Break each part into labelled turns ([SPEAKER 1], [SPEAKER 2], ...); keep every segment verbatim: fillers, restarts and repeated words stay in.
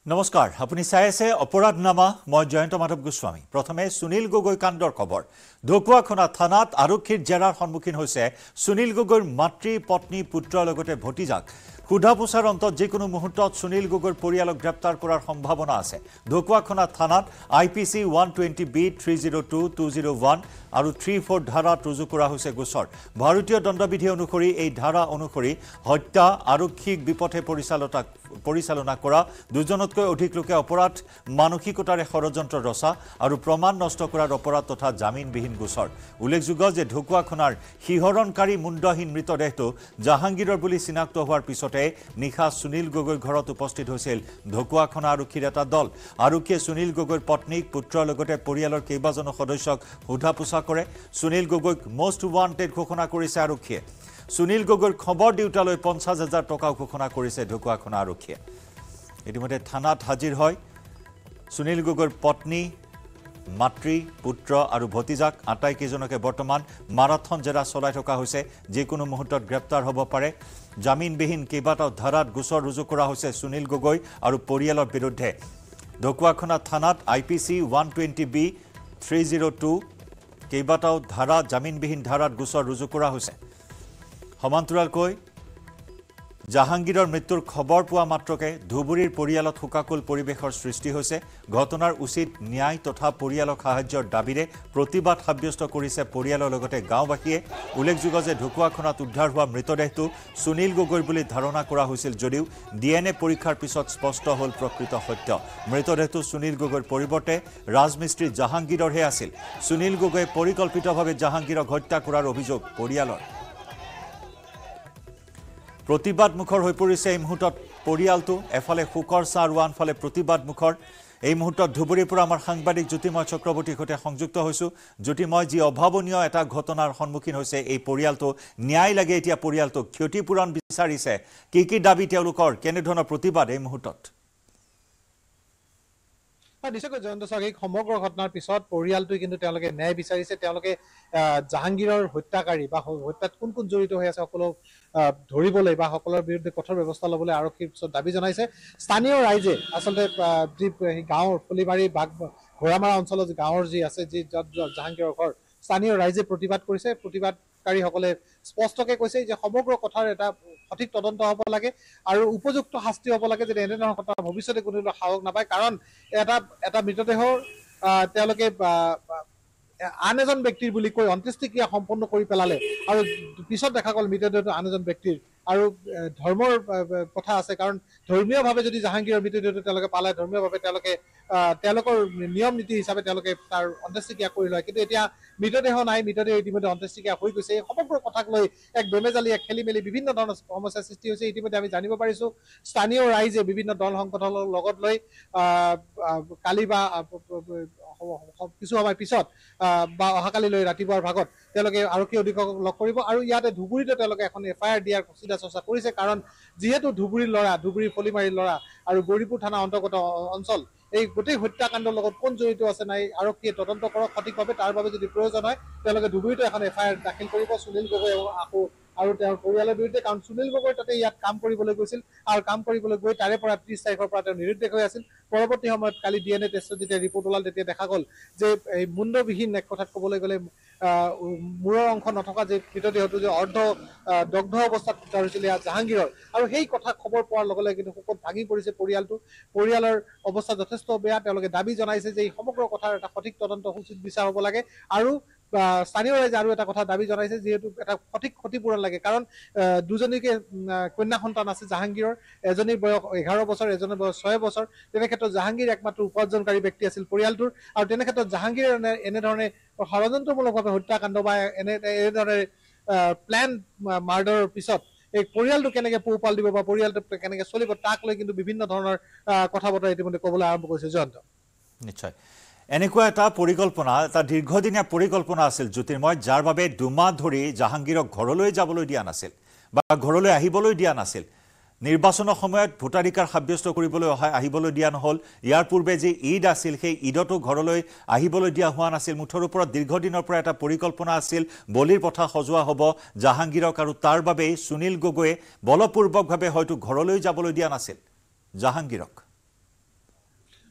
[SPEAKER 1] নমস্কাৰ আপুনি চাই আছে অপৰাধনামা মই জয়ন্ত মাধৱ গোস্বামী প্ৰথমে সুনীল গগৈ কাণ্ডৰ খবৰ ঢকুৱাখনা থানাত আৰক্ষীৰ জেৰাৰ সন্মুখীন হৈছে সুনীল গগৈৰ মাতৃ পত্নী পুত্ৰৰ লগতে ভতিজাক খুধাপুছাৰ অন্তত যিকোনো মুহূৰ্তত সুনীল গগৈৰ পৰিয়ালক গ্ৰেপ্তাৰ কৰাৰ সম্ভাৱনা আছে ঢকুৱাখনা থানাত IPC one twenty B three oh two two oh one আৰু three four ধাৰাত ৰুজু কৰা হৈছে গোচৰ ভাৰতীয় দণ্ডবিধি অনুসৰি এই ধাৰা অনুসৰি হত্যা আৰক্ষীক বিপথে পৰিচালনা পৰিচালনা কৰা দুজনতকৈ অধিক লোকে অপৰাধ মানসিকতাৰে ষড়যন্ত্ৰ ৰচা আৰু প্ৰমাণ নষ্ট কৰাৰ অপৰাধ তথা জামিনবিহীন গোচৰ উল্লেখযোগ্য যে ঢকুৱাখনাৰ শিহৰণকাৰী মুণ্ডহীন মৃতদেহটো জাহাংগীৰৰ বুলি চিনাক্ত হোৱাৰ পিছতে নিখা সুনীল গগৈৰ ঘৰত উপস্থিত হৈছিল ঢকুৱাখনা আৰক্ষীৰ এটা দল আৰক্ষীয়ে সুনীল গগৈৰ পত্নীক পুত্ৰৰ লগতে পৰিয়ালৰ কেইবাজনো সদস্যক সোধাপোছা কৰে সুনীল গগৈক মোষ্ট ওৱান্টেড ঘোষণা কৰিছে আৰক্ষীয়ে সুনীল গগৈৰ খবৰ দিউতালৈ পঞ্চাশ হাজাৰ টকা ঘোষণা কৰিছে ঢকুৱাখনা আৰক্ষীয়ে ইতিমধ্যে থানাত হাজিৰ হয় সুনীল গগৈৰ পত্নী মাতৃ পুত্ৰ আৰু ভতিজাক আটাইকেইজনকে বৰ্তমান মাৰাথন জেৰা চলাই থকা হৈছে যিকোনো মুহূৰ্তত গ্ৰেপ্তাৰ হ'ব পাৰে জামিনবিহীন কেইবাটাও ধাৰাত গোচৰ ৰুজু কৰা হৈছে সুনীল গগৈ আৰু পৰিয়ালৰ বিৰুদ্ধে ঢকুৱাখনা থানাত IPC one twenty B three oh two কেইবাটাও ধাৰা জামিনবিহীন ধাৰাত গোচৰ ৰুজু কৰা হৈছে সমান্তৰালকৈ জাহাংগীৰৰ মৃত্যুৰ খবৰ পোৱা মাত্ৰকে ধুবুৰীৰ পৰিয়ালত হুকাকুল পৰিৱেশৰ সৃষ্টি হৈছে ঘটনাৰ উচিত ন্যায় তথা পৰিয়ালক সাহায্যৰ দাবীৰে প্ৰতিবাদ সাব্যস্ত কৰিছে পৰিয়ালৰ লগতে গাঁওবাসীয়ে উল্লেখযোগ্য যে ঢকুৱাখনাত উদ্ধাৰ হোৱা মৃতদেহটো সুনীল গগৈৰ বুলি ধাৰণা কৰা হৈছিল যদিও ডিএনএ পৰীক্ষাৰ পিছত স্পষ্ট হ'ল প্ৰকৃত সত্য মৃতদেহটো সুনীল গগৈৰ পৰিৱৰ্তে ৰাজমিস্ত্ৰী জাহাংগীৰৰহে আছিল সুনীল গগৈয়ে পৰিকল্পিতভাৱে জাহাংগীৰক হত্যা কৰাৰ অভিযোগ পৰিয়ালৰ প্ৰতিবাদ মুখৰ হৈ পৰিছে এই মুহূৰ্তত পৰিয়ালটো এফালে শোকৰ ছাঁ আৰু আনফালে প্ৰতিবাদ মুখৰ এই মুহূৰ্তত ধুবুৰীৰ পৰা আমাৰ সাংবাদিক জ্যোতিময় চক্ৰৱৰ্তীৰ সৈতে সংযুক্ত হৈছোঁ জ্যোতিময় যি অভাৱনীয় এটা ঘটনাৰ সন্মুখীন হৈছে এই পৰিয়ালটো ন্যায় লাগে এতিয়া পৰিয়ালটোক ক্ষতিপূৰণ বিচাৰিছে কি কি দাবী তেওঁলোকৰ কেনেধৰণৰ প্ৰতিবাদ এই মুহূৰ্তত
[SPEAKER 2] নিশ্চয়কৈ জয়ন্ত চাওক এই সমগ্ৰ ঘটনাৰ পিছত পৰিয়ালটোৱে কিন্তু তেওঁলোকে ন্যায় বিচাৰিছে তেওঁলোকে জাহাংগীৰৰ হত্যাকাৰী বা হত্যাত কোন কোন জড়িত হৈ আছে সকলো ধৰিবলৈ বা সকলৰ বিৰুদ্ধে কঠোৰ ব্যৱস্থা ল'বলৈ আৰক্ষীৰ পিছত দাবী জনাইছে স্থানীয় ৰাইজে আচলতে যি গাঁৱৰ ফুলিবাৰী বাঘ ঘোঁৰামাৰা অঞ্চলৰ গাঁৱৰ যি আছে যি জাহাংগীৰৰ ঘৰ স্থানীয় ৰাইজে প্ৰতিবাদ কৰিছে প্ৰতিবাদকাৰীসকলে স্পষ্টকৈ কৈছে যে সমগ্ৰ কথাৰ এটা সঠিক তদন্ত হ'ব লাগে আৰু উপযুক্ত শাস্তি হ'ব লাগে যে এনেধৰণৰ কথা ভৱিষ্যতে কোনো সাহস নাপায় কাৰণ এটা এটা মৃতদেহৰ তেওঁলোকে আন এজন ব্যক্তিৰ বুলি কৈ অন্ত্যেষ্টিক্ৰিয়া সম্পন্ন কৰি পেলালে আৰু পিছত দেখা গ'ল মৃতদেহটো আন এজন ব্যক্তিৰ আৰু ধৰ্মৰ কথা আছে কাৰণ ধৰ্মীয়ভাৱে যদি জাহাংগীৰৰ মৃতদেহটো তেওঁলোকে পালে ধৰ্মীয়ভাৱে তেওঁলোকে তেওঁলোকৰ নিয়ম নীতি হিচাপে তেওঁলোকে তাৰ অন্ত্যেষ্টিক্ৰিয়া কৰি লয় কিন্তু এতিয়া মৃতদেহ নাই মৃতদেহ ইতিমধ্যে অন্ত্যেষ্টিক্ৰিয়া হৈ গৈছে এই সমগ্ৰ কথাক লৈ এক বেমেজালি এক খেলি মেলি বিভিন্ন ধৰণৰ সমস্যাৰ সৃষ্টি হৈছে ইতিমধ্যে আমি জানিব পাৰিছোঁ স্থানীয় ৰাইজে বিভিন্ন দল সংগঠনৰ লগত লৈ কালি বা কিছু সময় পিছত বা অহাকালিলৈ ৰাতিপুৱাৰ ভাগত তেওঁলোকে আৰক্ষী অধীক্ষকক লগ কৰিব আৰু ইয়াতে ধুবুৰীতে তেওঁলোকে এখন এফ আই আৰ দিয়াৰ চিন্তা চৰ্চা কৰিছে কাৰণ যিহেতু ধুবুৰীৰ ল'ৰা ধুবুৰী ফলিমাৰীৰ ল'ৰা আৰু গৌৰীপুৰ থানা অন্তৰ্গত অঞ্চল এই গোটেই হত্যাকাণ্ডৰ লগত কোন জড়িত আছে নাই আৰক্ষীয়ে তদন্ত কৰক সঠিকভাৱে তাৰ বাবে যদি প্ৰয়োজন হয় তেওঁলোকে ধুবুৰীতে এখন এফ আই আৰ দাখিল কৰিব সুনীল গগৈ আকৌ আৰু তেওঁৰ পৰিয়ালৰ বিৰুদ্ধে কাৰণ সুনীল গগৈ তাতে ইয়াত কাম কৰিবলৈ গৈছিল আৰু কাম কৰিবলৈ গৈ তাৰে পৰা ত্ৰিছ তাৰিখৰ পৰা তেওঁ নিৰুদ্দেশ হৈ আছিল পৰৱৰ্তী সময়ত কালি ডি এন এ টেষ্টত যেতিয়া ৰিপৰ্ট ওলাল তেতিয়া দেখা গ'ল যে এই মুণ্ডবিহীন এক কথাত ক'বলৈ গ'লে মূৰৰ অংশ নথকা যে মৃতদেহটো যে অৰ্ধ দগ্ধ অৱস্থাত উদ্ধাৰ হৈছিল ইয়াত জাহাংগীৰৰ আৰু সেই কথা খবৰ পোৱাৰ লগে লগে কিন্তু শোকত ভাঙি পৰিছে পৰিয়ালটো পৰিয়ালৰ অৱস্থা যথেষ্ট বেয়া তেওঁলোকে দাবী জনাইছে যে এই সমগ্ৰ কথাৰ এটা সঠিক তদন্ত উচিত বিচাৰ হ'ব লাগে আৰু স্থানীয় ৰাইজে আৰু এটা কথা দাবী জনাইছে যিহেতু এটা সঠিক ক্ষতিপূৰণ লাগে কাৰণ দুজনীকে কন্যা সন্তান আছে জাহাংগীৰৰ এজনীৰ বয়স এঘাৰ বছৰ এজনীৰ বয়স ছয় বছৰ তেনে ক্ষেত্ৰত জাহাংগীৰ একমাত্ৰ উপাৰ্জনকাৰী ব্যক্তি আছিল পৰিয়ালটোৰ আৰু তেনে ক্ষেত্ৰত জাহাংগীৰ এনেধৰণে ষড়যন্ত্ৰমূলকভাৱে হত্যাকাণ্ড বা এনে এনেধৰণে প্লেন মাৰ্ডাৰৰ পিছত এই পৰিয়ালটো কেনেকৈ পোহপাল দিব বা পৰিয়ালটো কেনেকৈ চলিব তাক লৈ কিন্তু বিভিন্ন ধৰণৰ কথা বতৰা ইতিমধ্যে ক'বলৈ আৰম্ভ কৰিছে জয়ন্ত
[SPEAKER 1] নিশ্চয় এনেকুৱা এটা পৰিকল্পনা এটা দীৰ্ঘদিনীয়া পৰিকল্পনা আছিল জ্যোতিৰ্ময় যাৰ বাবে দুমাহ ধৰি জাহাংগীৰক ঘৰলৈ যাবলৈ দিয়া নাছিল বা ঘৰলৈ আহিবলৈ দিয়া নাছিল নিৰ্বাচনৰ সময়ত ভোটাধিকাৰ সাব্যস্ত কৰিবলৈ আহিবলৈ দিয়া নহ'ল ইয়াৰ পূৰ্বে যে ঈদ আছিল সেই ঈদতো ঘৰলৈ আহিবলৈ দিয়া হোৱা নাছিল মুঠৰ ওপৰত দীৰ্ঘদিনৰ পৰা এটা পৰিকল্পনা আছিল বলিৰ পথা সজোৱা হ'ব জাহাংগীৰক আৰু তাৰ বাবে সুনীল গগৈয়ে বলপূৰ্বকভাৱে হয়তো ঘৰলৈ যাবলৈ দিয়া নাছিল জাহাংগীৰক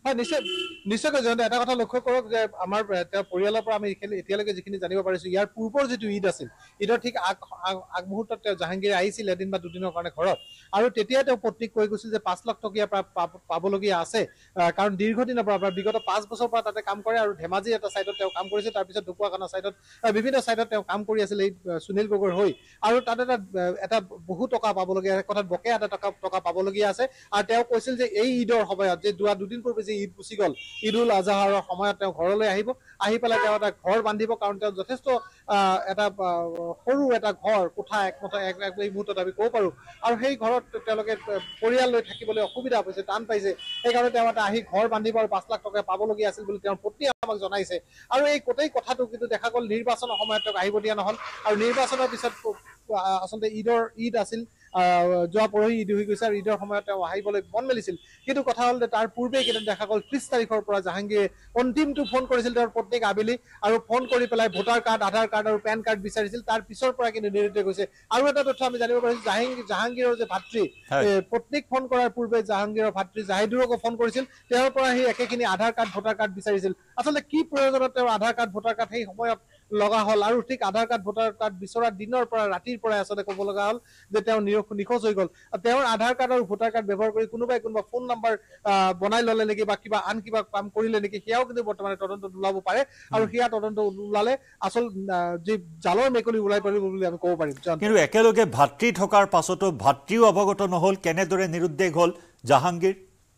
[SPEAKER 2] হয় নিশ্চয় নিশ্চয়কৈ জয়ন্ত এটা কথা লক্ষ্য কৰক যে আমাৰ তেওঁ পৰিয়ালৰ পৰা আমি এতিয়ালৈকে যিখিনি জানিব পাৰিছো ইয়াৰ পূৰ্বৰ যিটো ঈদ আছিল ঈদৰ ঠিক আগ আগমুহূৰ্তত তেওঁ জাহাংগীৰ আহিছিল এদিন বা দুদিনৰ কাৰণে ঘৰত আৰু তেতিয়া তেওঁ পত্নীক কৈ গৈছিল যে পাঁচ লাখ টকীয়া পাবলগীয়া আছে কাৰণ দীৰ্ঘদিনৰ পৰা বিগত পাঁচ বছৰৰ পৰা তাতে কাম কৰে আৰু ধেমাজি এটা চাইডত তেওঁ কাম কৰিছে তাৰপিছত ঢকুৱাখানা চাইডত বিভিন্ন চাইডত তেওঁ কাম কৰি আছিল এই সুনীল গগৈৰ হৈ আৰু তাত এটা এটা বহু টকা পাবলগীয়া কথাত বকেয়া এটা টকা টকা পাবলগীয়া আছে আৰু তেওঁ কৈছিল যে এই ঈদৰ সময়ত যে দুৱা দুদিন পূৰ্বে যে ঈদ গুচি গ'ল ঈদ উল আজহাৰ সময়ত তেওঁ ঘৰলৈ আহিব আহি পেলাই তেওঁ এটা ঘৰ বান্ধিব কাৰণ তেওঁ যথেষ্ট এটা সৰু এটা ঘৰ কোঠা একমত এই মুহূৰ্তত আমি ক'ব পাৰোঁ আৰু সেই ঘৰত তেওঁলোকে পৰিয়াল লৈ থাকিবলৈ অসুবিধা পাইছে টান পাইছে সেইকাৰণে তেওঁ এটা আহি ঘৰ বান্ধিব আৰু পাঁচ লাখ টকা পাবলগীয়া আছিল বুলি তেওঁৰ পত্নীয়ে আমাক জনাইছে আৰু এই গোটেই কথাটো কিন্তু দেখা গ'ল নিৰ্বাচনৰ সময়ত তেওঁক আহিব দিয়া নহ'ল আৰু নিৰ্বাচনৰ পিছত আচলতে ঈদৰ ঈদ আছিল যোৱা পৰহি ঈদ হৈ গৈছে আৰু ঈদৰ সময়ত তেওঁ আহিবলৈ মন মেলিছিল কিন্তু কথা হ'ল যে তাৰ পূৰ্বে কেইদিন দেখা গ'ল ত্ৰিছ তাৰিখৰ পৰা জাহাংগীৰে অন্তিমটো ফোন কৰিছিল তেওঁৰ পত্নীক আবেলি আৰু ফোন কৰি পেলাই ভোটাৰ কাৰ্ড আধাৰ কাৰ্ড আৰু পেন কাৰ্ড বিচাৰিছিল তাৰ পিছৰ পৰা কিন্তু নিৰুদ্দেশ হৈছে আৰু এটা তথ্য আমি জানিব পাৰিছো জাহাংগীৰ জাহাংগীৰৰ যে ভাতৃ পত্নীক ফোন কৰাৰ পূৰ্বে জাহাংগীৰৰ ভাতৃ জাহিদুৰকো ফোন কৰিছিল তেওঁৰ পৰা সেই একেখিনি আধাৰ কাৰ্ড ভোটাৰ কাৰ্ড বিচাৰিছিল আচলতে কি প্ৰয়োজনত তেওঁৰ আধাৰ কাৰ্ড ভোটাৰ কাৰ্ড সেই সময়ত লগা হ'ল আৰু ঠিক আধাৰ কাৰ্ড ভোটাৰ কাৰ্ড বিচৰা দিনৰ পৰা ৰাতিৰ পৰা আচলতে ক'ব লগা হ'ল যে তেওঁ নিখোজ হৈ গ'ল তেওঁৰ আধাৰ কাৰ্ড আৰু ভোটাৰ কাৰ্ড ব্যৱহাৰ কৰি কোনোবাই কোনোবা ফোন নম্বৰ বনাই ল'লে নেকি বা কিবা আন কিবা কাম কৰিলে নেকি সেয়াও কিন্তু বৰ্তমানে তদন্ত ওলাব পাৰে আৰু সেয়া তদন্ত ওলালে আচল যি জালৰ মেকলি ওলাই পৰিব বুলি আমি ক'ব পাৰিম
[SPEAKER 1] কিন্তু একেলগে ভাতৃ থকাৰ পাছতো ভাতৃও অৱগত নহ'ল কেনেদৰে নিৰুদ্দেশ হ'ল জাহাংগীৰ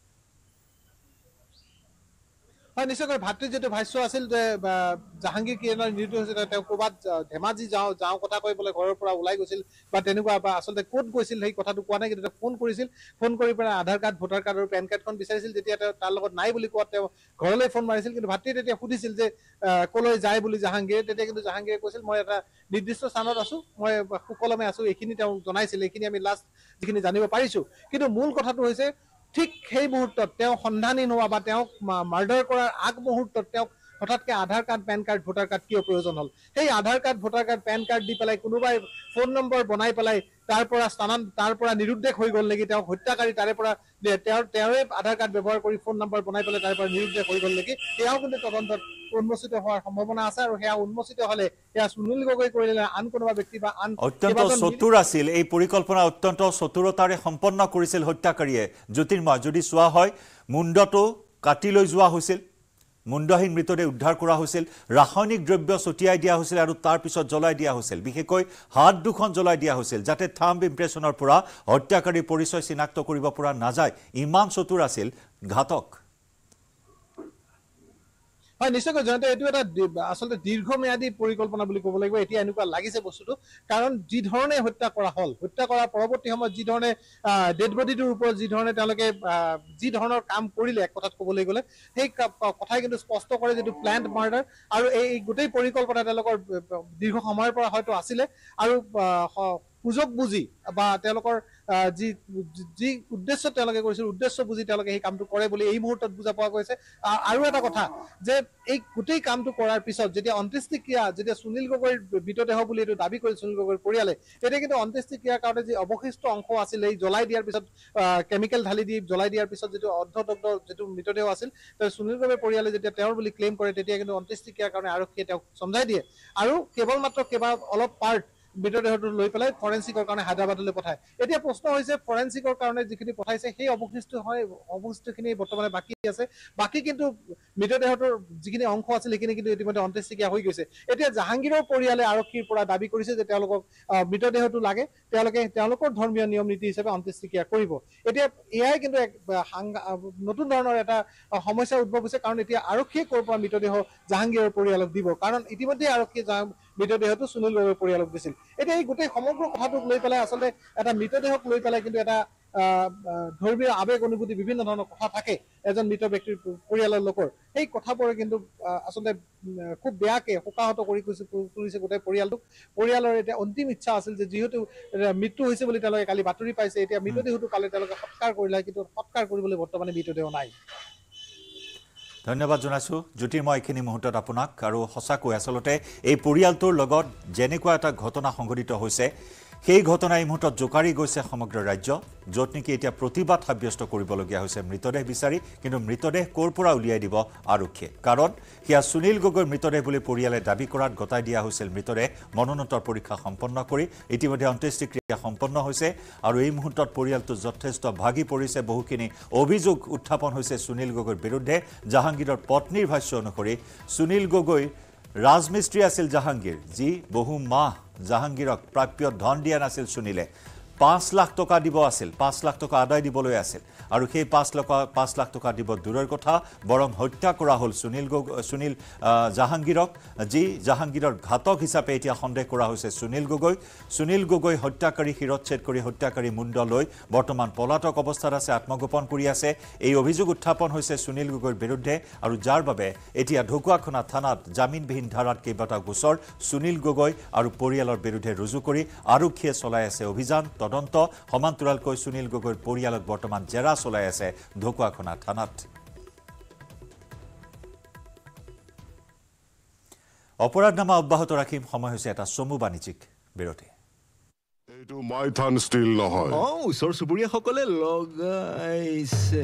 [SPEAKER 2] হয় নিশ্চয়কৈ ভাতৃ যিটো ভাষ্য আছিল যে জাহাংগীৰ কি নিৰুদ্দেশ হৈছিল তেওঁ ক'ৰবাত ধেমাজি যাওঁ যাওঁ কথা কৈ পেলাই ঘৰৰ পৰা ওলাই গৈছিল বা তেনেকুৱা বা আচলতে ক'ত গৈছিল সেই কথাটো কোৱা নাই কিন্তু তেওঁ ফোন কৰিছিল ফোন কৰি পেলাই আধাৰ কাৰ্ড ভোটাৰ কাৰ্ড আৰু পেন কাৰ্ডখন বিচাৰিছিল যেতিয়া তেওঁ তাৰ লগত নাই বুলি কোৱাত তেওঁ ঘৰলৈ ফোন মাৰিছিল কিন্তু ভাতৃয়ে তেতিয়া সুধিছিল যে ক'লৈ যায় বুলি জাহাংগীৰে তেতিয়া কিন্তু জাহাংগীৰে কৈছিল মই এটা নিৰ্দিষ্ট স্থানত আছোঁ মই সুকলমে আছোঁ এইখিনি তেওঁ জনাইছিল এইখিনি আমি লাষ্ট যিখিনি জানিব পাৰিছোঁ কিন্তু মূল কথাটো হৈছে ঠিক সেই মুহূৰ্তত তেওঁ সন্ধানহীন হোৱা বা তেওঁক মাৰ্ডাৰ কৰাৰ আগ মুহূৰ্তত তেওঁক হঠাৎকে Aadhaar card PAN card voter card কিয় প্ৰয়োজন হ'ল সেই Aadhaar card voter card PAN card দি পেলাই কোনোবাই ফোন নম্বৰ বনাই পেলাই তাৰ পৰা স্থানান তাৰ পৰা নিৰুদ্দেশ হৈ গ'ল নেকি তেওঁক হত্যাকাৰী তাৰে পৰা তেওঁৰ তেওঁৰে আধাৰ কাৰ্ড ব্যৱহাৰ কৰি ফোন নম্বৰ বনাই পেলাই তাৰ পৰা নিৰুদ্দেশ হৈ গ'ল নেকি সেয়াও কিন্তু তদন্তত উন্মোচিত হোৱাৰ সম্ভাৱনা আছে আৰু সেয়া উন্মোচিত হ'লে সেয়া সুনীল গগৈ কৰিলে আন কোনোবা ব্যক্তি বা আন
[SPEAKER 1] অত্যন্ত চতুৰ আছিল এই পৰিকল্পনা অত্যন্ত চতুৰতাৰে সম্পন্ন কৰিছিল হত্যাকাৰীয়ে জ্যোতিৰ্ময় যদি চোৱা হয় মুণ্ডটো কাটি লৈ যোৱা হৈছিল মুণ্ডহীন মৃতদেহ উদ্ধাৰ কৰা হৈছিল ৰাসায়নিক দ্ৰব্য ছটিয়াই দিয়া হৈছিল আৰু তাৰ পিছত জ্বলাই দিয়া হৈছিল বিশেষকৈ হাত দুখন জ্বলাই দিয়া হৈছিল যাতে থাম্ব ইম্প্ৰেছনৰ পৰা হত্যাকাৰীৰ পৰিচয় চিনাক্ত কৰিব পৰা নাযায় ইমান চতুৰ আছিল ঘাতক
[SPEAKER 2] হয় নিশ্চয়কৈ জয়ন্ত এইটো এটা আচলতে দীৰ্ঘম্যাদী পৰিকল্পনা বুলি ক'ব লাগিব এতিয়া এনেকুৱা লাগিছে বস্তুটো কাৰণ যি ধৰণে হত্যা কৰা হ'ল হত্যা কৰাৰ পৰৱৰ্তী সময়ত যি ধৰণে ডেড বডিটোৰ ওপৰত যি ধৰণে তেওঁলোকে যি ধৰণৰ কাম কৰিলে এক কথাত ক'বলৈ গ'লে সেই কথাই কিন্তু স্পষ্ট কৰে যিটো প্লেণ্ড মাৰ্ডাৰ আৰু এই গোটেই পৰিকল্পনা তেওঁলোকৰ দীৰ্ঘ সময়ৰ পৰা হয়তো আছিলে আৰু সুযোগ বুজি বা তেওঁলোকৰ যি যি উদ্দেশ্য তেওঁলোকে কৰিছিল উদ্দেশ্য বুজি তেওঁলোকে সেই কামটো কৰে বুলি এই মুহূৰ্তত বুজা পোৱা গৈছে আৰু এটা কথা যে এই গোটেই কামটো কৰাৰ পিছত যেতিয়া অন্ত্যেষ্টিক্ৰিয়া যেতিয়া সুনীল গগৈৰ মৃতদেহ বুলি এইটো দাবী কৰিছিল সুনীল গগৈৰ পৰিয়ালে তেতিয়া কিন্তু অন্ত্যেষ্টিক্ৰিয়াৰ কাৰণে যি অৱশিষ্ট অংশ আছিল এই জ্বলাই দিয়াৰ পিছত কেমিকেল ঢালি দি জ্বলাই দিয়াৰ পিছত যিটো অৰ্ধদগ্ধ যিটো মৃতদেহ আছিল সুনীল গগৈৰ পৰিয়ালে যেতিয়া তেওঁৰ বুলি ক্লেইম কৰে তেতিয়া কিন্তু অন্ত্যেষ্টিক্ৰিয়াৰ কাৰণে আৰক্ষীয়ে তেওঁক সমজাই দিয়ে আৰু কেৱল মাত্ৰ কেৱল অলপ পাৰ্ট মৃতদেহটো লৈ পেলাই ফৰেন্সিকৰ কাৰণে হায়দৰাবাদলৈ পঠায় এতিয়া প্ৰশ্ন হৈছে ফৰেন্সিকৰ কাৰণে যিখিনি পঠাইছে সেই অৱশিষ্ট হয় অৱশিষ্টখিনি বৰ্তমানে বাকী আছে বাকী কিন্তু মৃতদেহটোৰ যিখিনি অংশ আছিল সেইখিনি কিন্তু ইতিমধ্যে অন্ত্যেষ্টিক্ৰিয়া হৈ গৈছে এতিয়া জাহাংগীৰৰ পৰিয়ালে আৰক্ষীৰ পৰা দাবী কৰিছে যে তেওঁলোকক মৃতদেহটো লাগে তেওঁলোকে তেওঁলোকৰ ধৰ্মীয় নিয়ম নীতি হিচাপে অন্ত্যেষ্টিক্ৰিয়া কৰিব এতিয়া এয়াই কিন্তু এক নতুন ধৰণৰ এটা সমস্যাৰ উদ্ভৱ হৈছে কাৰণ এতিয়া আৰক্ষীয়ে ক'ৰ পৰা মৃতদেহ জাহাংগীৰৰ পৰিয়ালক দিব কাৰণ ইতিমধ্যে আৰক্ষীয়ে মৃতদেহটো সুনীল গগৈৰ পৰিয়ালক দিছিল এতিয়া এই গোটেই সমগ্ৰ কথাটোক লৈ পেলাই আচলতে এটা মৃতদেহক লৈ পেলাই কিন্তু এটা ধৰ্মীয় আবেগ অনুভূতি বিভিন্ন ধৰণৰ কথা থাকে এজন মৃত ব্যক্তিৰ পৰিয়ালৰ লোকৰ সেই কথাবোৰে কিন্তু আচলতে খুব বেয়াকে শোকাহত কৰি তুলিছে গোটেই পৰিয়ালটোক পৰিয়ালৰ এতিয়া অন্তিম ইচ্ছা আছিল যে যিহেতু মৃত্যু হৈছে বুলি তেওঁলোকে কালি বাতৰি পাইছে এতিয়া মৃতদেহটো পালে তেওঁলোকে সৎকাৰ কৰিলে কিন্তু সৎকাৰ কৰিবলৈ বৰ্তমানে মৃতদেহ নাই
[SPEAKER 1] ধন্যবাদ জনাইছোঁ জ্যোতিৰ্ময় এইখিনি মুহূৰ্তত আপোনাক আৰু সঁচাকৈ আচলতে এই পৰিয়ালটোৰ লগত যেনেকুৱা এটা ঘটনা সংঘটিত হৈছে সেই ঘটনা এই মুহূৰ্তত জোকাৰি গৈছে সমগ্ৰ ৰাজ্য য'ত নেকি এতিয়া প্ৰতিবাদ সাব্যস্ত কৰিবলগীয়া হৈছে মৃতদেহ বিচাৰি কিন্তু মৃতদেহ ক'ৰ পৰা উলিয়াই দিব আৰক্ষীয়ে কাৰণ হিয়া সুনীল গগৈৰ মৃতদেহ বুলি পৰিয়ালে দাবী কৰাত গতাই দিয়া হৈছিল মৃতদেহ মনোনয়নৰ পৰীক্ষা সম্পন্ন কৰি ইতিমধ্যে অন্ত্যেষ্টিক্ৰিয়া সম্পন্ন হৈছে আৰু এই মুহূৰ্তত পৰিয়ালটো যথেষ্ট ভাগি পৰিছে বহুখিনি অভিযোগ উত্থাপন হৈছে সুনীল গগৈৰ বিৰুদ্ধে জাহাংগীৰৰ পত্নীৰ ভাষ্য অনুসৰি সুনীল গগৈ ৰাজমিস্ত্ৰী আছিল জাহাংগীৰ যি বহু মাহ জাহাংগীৰক প্ৰাপ্য ধন দিয়া নাছিল সুনীলে পাঁচ লাখ টকা দিব আছিল পাঁচ লাখ টকা আদায় দিবলৈ আছিল আৰু সেই পাঁচ লাখ পাঁচ লাখ টকা দিব দূৰৰ কথা বৰং হত্যা কৰা হ'ল সুনীল গগৈ সুনীল জাহাংগীৰক যি জাহাংগীৰৰ ঘাতক হিচাপে এতিয়া সন্দেহ কৰা হৈছে সুনীল গগৈ সুনীল গগৈ হত্যাকাৰী শিৰচ্ছেদ কৰি হত্যাকাৰী মুণ্ড লৈ বৰ্তমান পলাতক অৱস্থাত আছে আত্মগোপন কৰি আছে এই অভিযোগ উত্থাপন হৈছে সুনীল গগৈৰ বিৰুদ্ধে আৰু যাৰ বাবে এতিয়া ঢকুৱাখনা থানাত জামিনবিহীন ধাৰাত কেইবাটাও গোচৰ সুনীল গগৈ আৰু পৰিয়ালৰ বিৰুদ্ধে ৰুজু কৰি আৰক্ষীয়ে চলাই আছে অভিযান তদন্ত সমান্তৰালকৈ সুনীল গগৈৰ পৰিয়ালক বৰ্তমান জেৰা চলাই আছে ঢকুৱাখনা থানাত অপৰাধনামা অব্যাহত ৰাখিম সময় হৈছে এটা চমু বাণিজ্যিক বিৰতি
[SPEAKER 3] এইটো মাইথান ষ্টিল নহয়
[SPEAKER 4] অ ওচৰ চুবুৰীয়াসকলে লগাইছে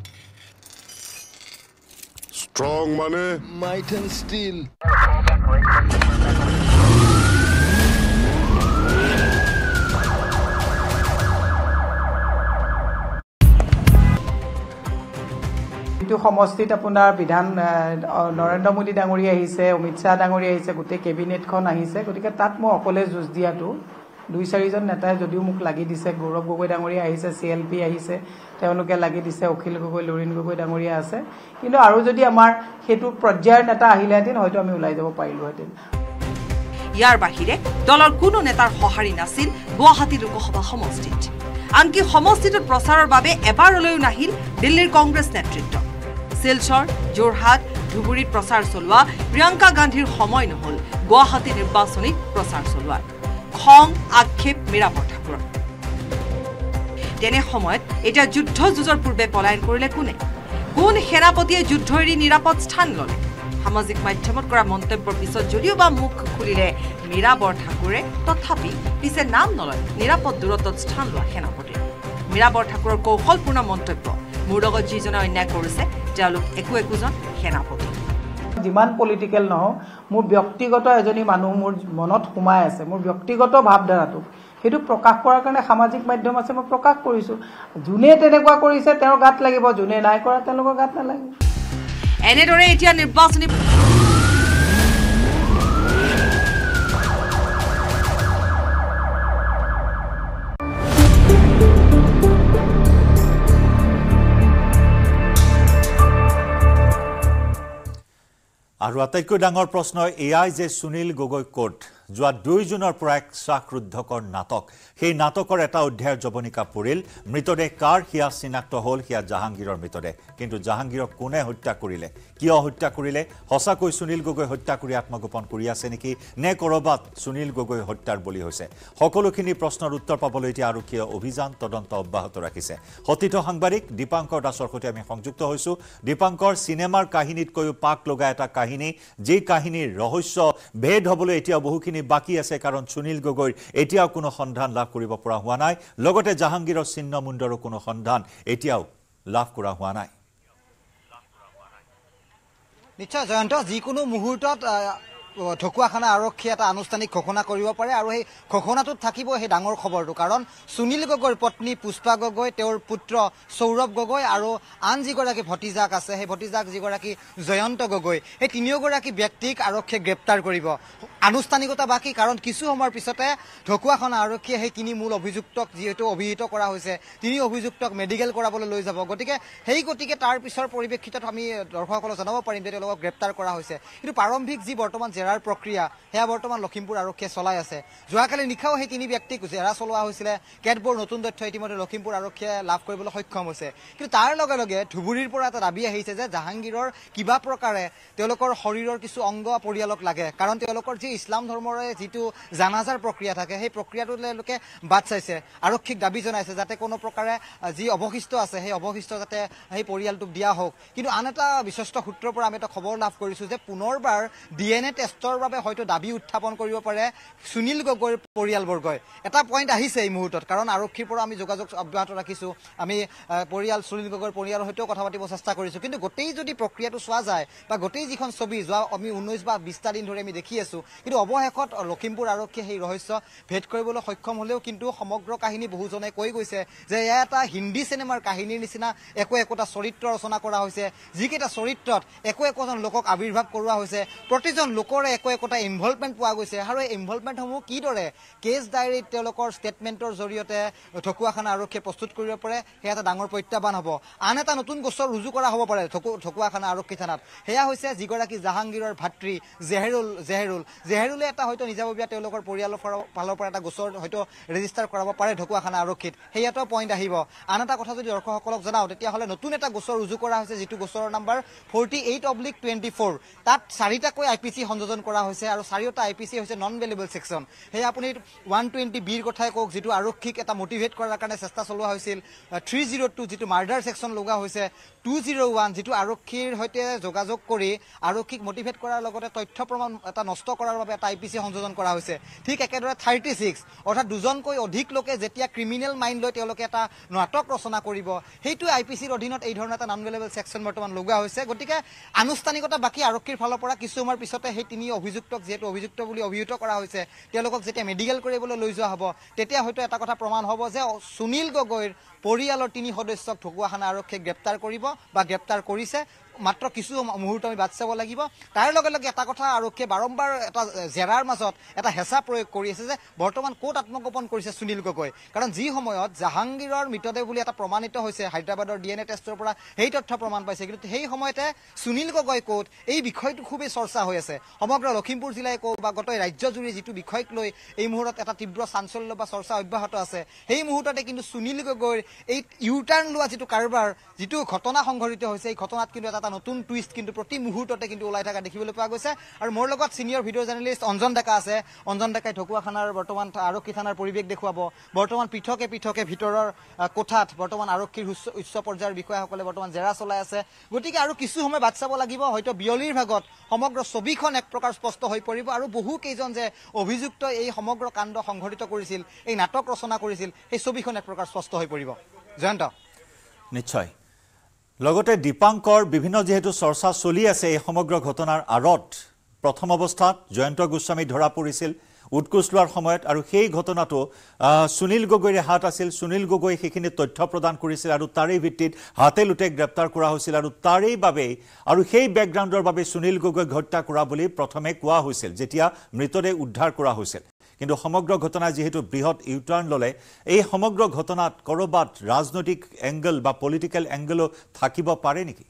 [SPEAKER 3] ষ্ট্ৰং মানে
[SPEAKER 4] মাইথান ষ্টিল
[SPEAKER 5] সমষ্টিত আপোনাৰ বিধান নৰেন্দ্ৰ মোদী ডাঙৰী আহিছে অমিত শাহ ডাঙৰী আহিছে গোটেই কেবিনেটখন আহিছে গতিকে তাত মই অকলে যুঁজ দিয়াটো দুই চাৰিজন নেতাই যদিও মোক লাগি দিছে গৌৰৱ গগৈ ডাঙৰী আহিছে চি এল পি আহিছে তেওঁলোকে লাগি দিছে অখিল গগৈ লৰিণ গগৈ ডাঙৰীয়া আছে কিন্তু আৰু যদি আমাৰ সেইটো পৰ্যায়ৰ নেতা আহিলেহেঁতেন হয়তো আমি ওলাই যাব পাৰিলোহেঁতেন
[SPEAKER 6] ইয়াৰ বাহিৰে দলৰ কোনো নেতাৰ সঁহাৰি নাছিল গুৱাহাটী লোকসভা সমষ্টিত আনকি সমষ্টিটোত প্ৰচাৰৰ বাবে এবাৰলৈও নাহিল দিল্লীৰ কংগ্ৰেছ নেতৃত্ব শিলচৰ যোৰহাট ধুবুৰীত প্ৰচাৰ চলোৱা প্ৰিয়ংকা গান্ধীৰ সময় নহল গুৱাহাটী নিৰ্বাচনীত প্ৰচাৰ চলোৱাৰ খং আক্ষেপ মীৰাবৰ ঠাকুৰৰ তেনে সময়ত এতিয়া যুদ্ধ যুঁজৰ পূৰ্বে পলায়ন কৰিলে কোনে কোন সেনাপতিয়ে যুদ্ধ এৰি নিৰাপদ স্থান ল'লে সামাজিক মাধ্যমত কৰা মন্তব্যৰ পিছত যদিও বা মুখ খুলিলে মীৰাবৰ ঠাকুৰে তথাপি পিছে নাম নলয় নিৰাপদ দূৰত্বত স্থান লোৱা সেনাপতিৰ মীৰাবৰ ঠাকুৰৰ কৌশলপূৰ্ণ মন্তব্য মোৰ লগত যিজনে অন্যায় কৰিছে তেওঁলোক একো একোজন সেনাপতি
[SPEAKER 5] যিমান পলিটিকেল নহওক মোৰ ব্যক্তিগত এজনী মানুহ মোৰ মনত সোমাই আছে মোৰ ব্যক্তিগত ভাৱধাৰাটো সেইটো প্ৰকাশ কৰাৰ কাৰণে সামাজিক মাধ্যম আছে মই প্ৰকাশ কৰিছোঁ যোনে তেনেকুৱা কৰিছে তেওঁৰ গাত লাগিব যোনে নাই কৰা তেওঁলোকৰ গাত নালাগে
[SPEAKER 6] এনেদৰে এতিয়া নিৰ্বাচনী
[SPEAKER 1] আৰু আটাইতকৈ ডাঙৰ প্ৰশ্ন এয়াই যে সুনীল গগৈ কোৰ্ট যোৱা দুই জুনৰ পৰা এক শ্বাসৰুদ্ধকৰ নাটক সেই নাটকৰ এটা অধ্যায়ৰ জবনিকা পৰিল মৃতদেহ কাৰ হিয়া চিনাক্ত হ'ল হিয়া জাহাংগীৰৰ মৃতদেহ কিন্তু জাহাংগীৰক কোনে হত্যা কৰিলে কিয় হত্যা কৰিলে সঁচাকৈ সুনীল গগৈ হত্যা কৰি আত্মগোপন কৰি আছে নেকি নে কৰবাত সুনীল গগৈ হত্যাৰ বলি হৈছে সকলোখিনি প্ৰশ্নৰ উত্তৰ পাবলৈ এতিয়া আৰক্ষীয়ে অভিযান তদন্ত অব্যাহত ৰাখিছে সতীৰ্থ সাংবাদিক দীপাংকৰ দাসৰ সৈতে আমি সংযুক্ত হৈছোঁ দীপাংকৰ চিনেমাৰ কাহিনীতকৈও পাক লগা এটা কাহিনী যি কাহিনীৰ ৰহস্য ভেদ হ'বলৈ এতিয়া বহুখিনি বাকি আছে কাৰণ সুনীল গগৈৰ এতিয়াও কোনো সন্ধান লাভ কৰিব পৰা হোৱা নাই লগতে জাহাংগীৰৰ চিহ্ন মুণ্ডৰো কোনো সন্ধান এতিয়াও লাভ কৰা হোৱা নাই
[SPEAKER 7] নিশ্চয় জয়ন্ত যিকোনো মুহূৰ্তত ঢকুৱাখানা আৰক্ষীয়ে এটা আনুষ্ঠানিক ঘোষণা কৰিব পাৰে আৰু সেই ঘোষণাটোত থাকিব সেই ডাঙৰ খবৰটো কাৰণ সুনীল গগৈৰ পত্নী পুষ্পা গগৈ তেওঁৰ পুত্ৰ সৌৰভ গগৈ আৰু আন যিগৰাকী ভতিজাক আছে সেই ভতিজাক যিগৰাকী জয়ন্ত গগৈ সেই তিনিওগৰাকী ব্যক্তিক আৰক্ষীয়ে গ্ৰেপ্তাৰ কৰিব আনুষ্ঠানিকতা বাকী কাৰণ কিছু সময়ৰ পিছতে ঢকুৱাখানা আৰক্ষীয়ে সেই তিনি মূল অভিযুক্তক যিহেতু অভিহিত কৰা হৈছে তিনি অভিযুক্তক মেডিকেল কৰাবলৈ লৈ যাব গতিকে সেই গতিকে তাৰ পিছৰ পৰিপ্ৰেক্ষিতত আমি দৰ্শকসকলক জনাব পাৰিম যে তেওঁলোকক গ্ৰেপ্তাৰ কৰা হৈছে কিন্তু প্ৰাৰম্ভিক যি বৰ্তমান জেৰাৰ প্ৰক্ৰিয়া সেয়া বৰ্তমান লখিমপুৰ আৰক্ষীয়ে চলাই আছে যোৱাকালি নিশাও সেই তিনি ব্যক্তিক জেৰা চলোৱা হৈছিলে কেতবোৰ নতুন তথ্য ইতিমধ্যে লখিমপুৰ আৰক্ষীয়ে লাভ কৰিবলৈ সক্ষম হৈছে কিন্তু তাৰ লগে লগে ধুবুৰীৰ পৰা এটা দাবী আহিছে যে জাহাংগীৰৰ কিবা প্ৰকাৰে তেওঁলোকৰ শৰীৰৰ কিছু অংগ পৰিয়ালক লাগে কাৰণ তেওঁলোকৰ যি ইছলাম ধৰ্মৰে যিটো জানাজাৰ প্ৰক্ৰিয়া থাকে সেই প্ৰক্ৰিয়াটো তেওঁলোকে বাদ চাইছে আৰক্ষীক দাবী জনাইছে যাতে কোনো প্ৰকাৰে যি অৱশিষ্ট আছে সেই অৱশিষ্ট যাতে সেই পৰিয়ালটোক দিয়া হওক কিন্তু আন এটা বিশ্বস্ত সূত্ৰৰ পৰা আমি এটা খবৰ লাভ কৰিছোঁ যে পুনৰবাৰ ডি এন এ টেষ্ট এৰেষ্টৰ বাবে হয়তো দাবী উত্থাপন কৰিব পাৰে সুনীল গগৈৰ পৰিয়ালবৰ্গই এটা পইণ্ট আহিছে এই মুহূৰ্তত কাৰণ আৰক্ষীৰ পৰা আমি যোগাযোগ অব্যাহত ৰাখিছোঁ আমি পৰিয়াল সুনীল গগৈৰ পৰিয়ালৰ সৈতেও কথা পাতিব চেষ্টা কৰিছোঁ কিন্তু গোটেই যদি প্ৰক্ৰিয়াটো চোৱা যায় বা গোটেই যিখন ছবি যোৱা আমি ঊনৈছ বা বিছটা দিন ধৰি আমি দেখি আছোঁ কিন্তু অৱশেষত লখিমপুৰ আৰক্ষীয়ে সেই ৰহস্য ভেদ কৰিবলৈ সক্ষম হ'লেও কিন্তু সমগ্ৰ কাহিনী বহুজনে কৈ গৈছে যে এয়া এটা হিন্দী চিনেমাৰ কাহিনীৰ নিচিনা একো একোটা চৰিত্ৰ ৰচনা কৰা হৈছে যিকেইটা চৰিত্ৰত একো একোজন লোকক আৱিৰ্ভাৱ কৰোৱা হৈছে প্ৰতিজন লোকৰে একো একোটা ইনভলভমেণ্ট পোৱা গৈছে আৰু এই ইনভলভমেণ্টসমূহ কিদৰে কেছ ডায়েৰীত তেওঁলোকৰ ষ্টেটমেণ্টৰ জৰিয়তে ঢকুৱাখানা আৰক্ষীয়ে প্ৰস্তুত কৰিব পাৰে সেয়া এটা ডাঙৰ প্ৰত্যাহ্বান হ'ব আন এটা নতুন গোচৰ ৰুজু কৰা হ'ব পাৰে ঢকুৱাখানা আৰক্ষী থানাত সেয়া হৈছে যিগৰাকী জাহাংগীৰৰ ভাতৃ জেহেৰুল জেহেৰুল জেহেৰুলে এটা হয়তো নিজাববীয়া তেওঁলোকৰ পৰিয়ালৰ ফালৰ পৰা এটা গোচৰ হয়তো ৰেজিষ্টাৰ কৰাব পাৰে ঢকুৱাখানা আৰক্ষীত সেয়াটো পইণ্ট আহিব আন এটা কথা যদি দৰ্শকসকলক জনাওঁ তেতিয়াহ'লে নতুন এটা গোচৰ ৰুজু কৰা হৈছে যিটো গোচৰৰ number forty eight oblique twenty four তাত চাৰিটাকৈ আই পি চি সংযোজন কৰা হৈছে আৰু চাৰিওটা আই পি চি হৈছে নন ভেলুৱেবল ছেকশ্যন সেয়া আপুনি ওৱান টুৱেণ্টি বিৰ কথাই কওক যিটো আৰক্ষীক এটা মটিভেট কৰাৰ কাৰণে চেষ্টা চলোৱা হৈছিল থ্ৰী জিৰ' টু যিটো মাৰ্ডাৰ ছেকশ্যন লগা হৈছে টু জিৰ' ওৱান যিটো আৰক্ষীৰ সৈতে যোগাযোগ কৰি আৰক্ষীক মটিভেট কৰাৰ লগতে তথ্য প্ৰমাণ এটা নষ্ট কৰাৰ বাবে এটা আই পি চি সংযোজন কৰা হৈছে ঠিক একেদৰে থাৰ্টি ছিক্স অৰ্থাৎ দুজনকৈ অধিক লোকে যেতিয়া ক্ৰিমিনেল মাইণ্ড লৈ তেওঁলোকে এটা নাটক ৰচনা কৰিব সেইটো আই পি চিৰ অধীনত এই ধৰণৰ এটা নন ভেলুৱেবল ছেকশ্যন বৰ্তমান লগোৱা হৈছে গতিকে আনুষ্ঠানিকতা বাকী আৰক্ষীৰ ফালৰ পৰা কিছু সময়ৰ পিছতে সেই তিনি অভিযুক্তক যিহেতু অভিযুক্ত বুলি অভিহিত কৰা হৈছে তেওঁলোকক যেতিয়া মেডিকেল কৰিবলৈ লৈ যোৱা হ'ব তেতিয়া হয়তো এটা কথা প্ৰমাণ হ'ব যে সুনীল গগৈৰ পৰিয়ালৰ তিনি সদস্যক ঢকুৱাখানা আৰক্ষীয়ে গ্ৰেপ্তাৰ কৰিব বা গ্ৰেপ্তাৰ কৰিছে মাত্ৰ কিছু মুহূৰ্ত আমি বাট চাব লাগিব তাৰ লগে লগে এটা কথা আৰক্ষীয়ে বাৰম্বাৰ এটা জেৰাৰ মাজত এটা হেঁচা প্ৰয়োগ কৰি আছে যে বৰ্তমান ক'ত আত্মগোপন কৰিছে সুনীল গগৈ কাৰণ যি সময়ত জাহাংগীৰৰ মৃতদেহ বুলি এটা প্ৰমাণিত হৈছে হায়দৰাবাদৰ ডি এন এ টেষ্টৰ পৰা সেই তথ্য প্ৰমাণ পাইছে কিন্তু সেই সময়তে সুনীল গগৈ ক'ত এই বিষয়টো খুবেই চৰ্চা হৈ আছে সমগ্ৰ লখিমপুৰ জিলাই কওক বা গোটেই ৰাজ্যজুৰি যিটো বিষয়ক লৈ এই মুহূৰ্তত এটা তীব্ৰ চাঞ্চল্য বা চৰ্চা অব্যাহত আছে সেই মুহূৰ্ততে কিন্তু সুনীল গগৈৰ এই ইউ টাৰ্ণ লোৱা যিটো কাৰবাৰ যিটো ঘটনা সংঘটিত হৈছে এই ঘটনাত কিন্তু এটা নতুন টুইষ্ট কিন্তু প্ৰতি মুহূৰ্ততে কিন্তু ওলাই থকা দেখিবলৈ পোৱা গৈছে আৰু মোৰ লগত senior video' journalist Anjan Deka আছে অঞ্জন ডেকাই ঢকুৱাখানাৰ বৰ্তমান আৰক্ষী থানাৰ পৰিৱেশ দেখুৱাব বৰ্তমান পৃথকে পৃথকে ভিতৰৰ কোঠাত বৰ্তমান আৰক্ষীৰ উচ্চ উচ্চ পৰ্যায়ৰ বিষয়াসকলে বৰ্তমান জেৰা চলাই আছে গতিকে আৰু কিছু সময় বাট চাব লাগিব হয়তো বিয়লিৰ ভাগত সমগ্ৰ ছবিখন এক প্ৰকাৰ স্পষ্ট হৈ পৰিব আৰু বহু কেইজন যে অভিযুক্ত এই সমগ্ৰ কাণ্ড সংঘটিত কৰিছিল এই নাটক ৰচনা কৰিছিল সেই ছবিখন এক প্ৰকাৰ স্পষ্ট হৈ পৰিব জয়ন্ত
[SPEAKER 1] নিশ্চয় লগতে দীপাংকৰ বিভিন্ন যেহেতু চৰ্চা চলি আছে এই সমগ্ৰ ঘটনাৰ আঁৰত প্ৰথম অৱস্থাত জয়ন্ত গোস্বামী ধৰা পৰিছিল উৎকোচ লোৱাৰ সময়ত আৰু সেই ঘটনাটো সুনীল গগৈৰে হাত আছিল সুনীল গগৈ সেইখিনি তথ্য প্ৰদান কৰিছিল আৰু তাৰেই ভিত্তিত হাতে লুটে গ্ৰেপ্তাৰ কৰা হৈছিল আৰু তাৰেই বাবে আৰু সেই বেকগ্ৰাউণ্ডৰ বাবে সুনীল গগৈ হত্যা কৰা বুলি প্ৰথমে কোৱা হৈছিল যেতিয়া মৃতদেহ উদ্ধাৰ কৰা হৈছিল কিন্তু সমগ্ৰ ঘটনা যেহেতু বৃহৎ ইউটাৰ্ণ ললে এই সমগ্ৰ ঘটনাত কৰবাত ৰাজনৈতিক এংগল বা পলিটিক্যাল এংগলো থাকিব পাৰে নেকি